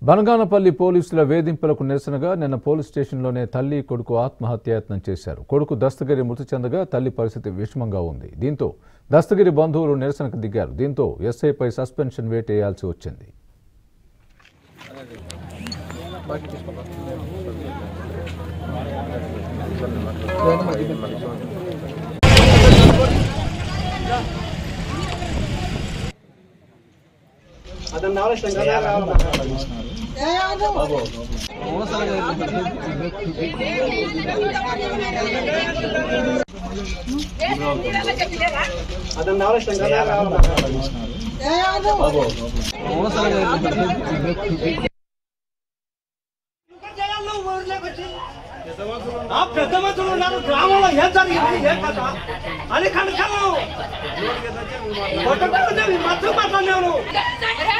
బనగానపల్లి పోలీసుల వేధింపులకు నిరసనగా నిన్న పోలీస్ స్టేషన్లోనే తల్లి కొడుకు ఆత్మహత్యాయత్నం చేశారు. కొడుకు దస్తగిరి మృతి చెందగా తల్లి పరిస్థితి విషమంగా ఉంది. దీంతో దస్తగిరి బంధువులు నిరసనకు దిగారు. దీంతో ఎస్ఐపై సస్పెన్షన్ వేటేయాల్సి వచ్చింది. పెద్దమంతులు ఉన్నారు గ్రామంలో ఏం జరిగింది ఏం కదా అని కనుక మత్తు మాట్లాడినాను.